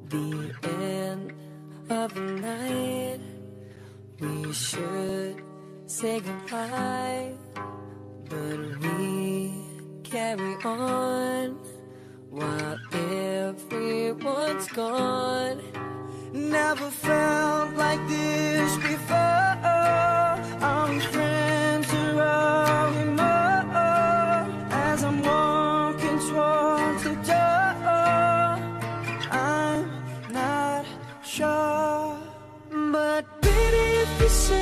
the end of the night, we should say goodbye, but we carry on while everyone's gone. Never felt like this before. Are we friends or are we more? As I'm walking towards the door, I'm not sure. But baby, if you say